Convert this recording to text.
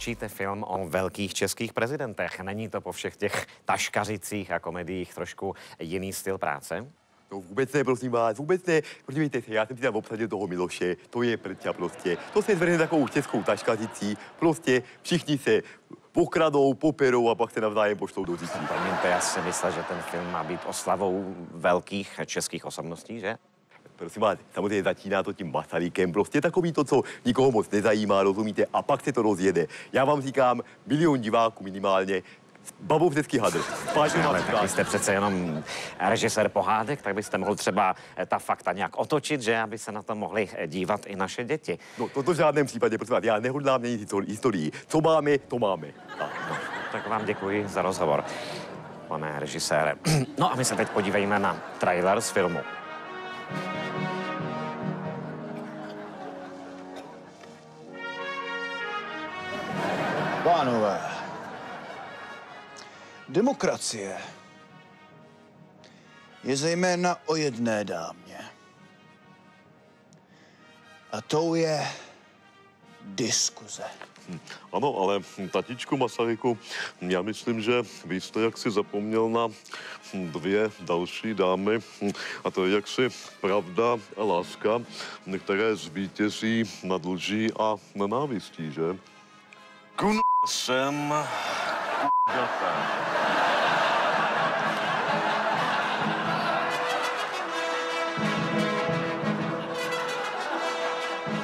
točíte film o velkých českých prezidentech. Není to po všech těch taškařicích a komediích trošku jiný styl práce? No vůbec ne, prosím vás, vůbec ne. Podívejte se, já jsem si tam obsadil toho Miloše, to je prťa prostě. To se zvrhne takovou českou taškařicí, prostě všichni se pokradou, poperou a pak se navzájem pošlou do říčí. Promiňte, já si myslel, že ten film má být oslavou velkých českých osobností, že? Prosím vás, samozřejmě začíná to tím Masarykem, prostě takový to, co nikoho moc nezajímá, rozumíte, a pak se to rozjede. Já vám říkám, 1 milion diváků minimálně, babovřeský hadr. Ale tak vy jste přece jenom režisér pohádek, tak byste mohl třeba ta fakta nějak otočit, že aby se na to mohli dívat i naše děti. No to v žádném případě, prosím vás, já nehodlám měnit historii. Co máme, to máme. Tak vám děkuji za rozhovor, pane režisére. No a my se teď podívejme na trailer z filmu. Pánové, demokracie je zejména o jedné dámě. A tou je diskuze. Ano, ale tatičku Masaryku, já myslím, že vy jste jaksi zapomněl na 2 další dámy, a to je jaksi pravda a láska, které zvítězí nad lží a nenávistí, že? Jsem